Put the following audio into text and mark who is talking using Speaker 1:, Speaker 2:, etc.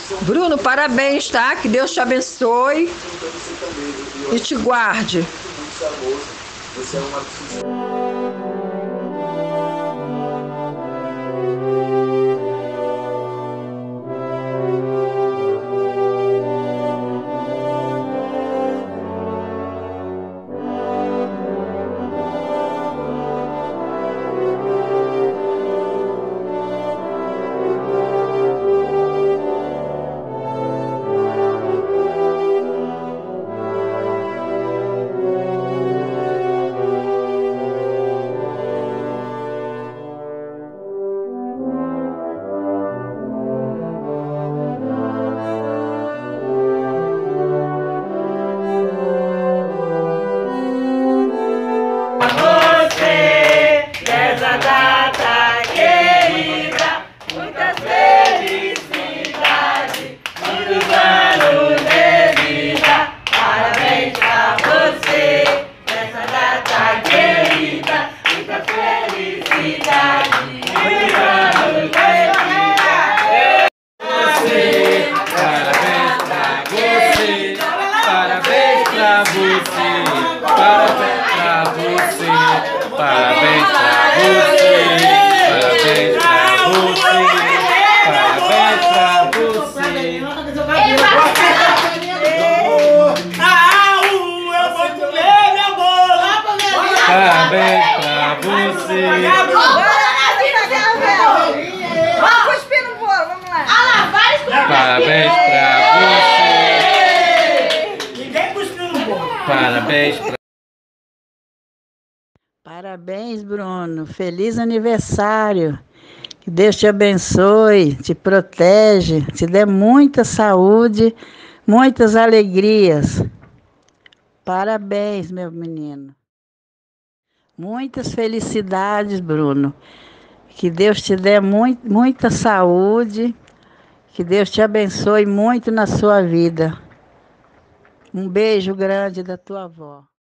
Speaker 1: Bruno, parabéns, tá? Que Deus te abençoe e te guarde.
Speaker 2: Parabéns pra você, parabéns pra você, parabéns pra você.
Speaker 3: Eu vou comer meu bolo.
Speaker 2: Parabéns pra você.
Speaker 4: Vamos cuspir no bolo, vamos lá.
Speaker 2: Parabéns pra você.
Speaker 3: Ninguém cuspiu no bolo.
Speaker 2: Parabéns pra
Speaker 5: Parabéns, Bruno. Feliz aniversário. Que Deus te abençoe, te protege, te dê muita saúde, muitas alegrias. Parabéns, meu menino. Muitas felicidades, Bruno. Que Deus te dê muita saúde. Que Deus te abençoe muito na sua vida. Um beijo grande da tua avó.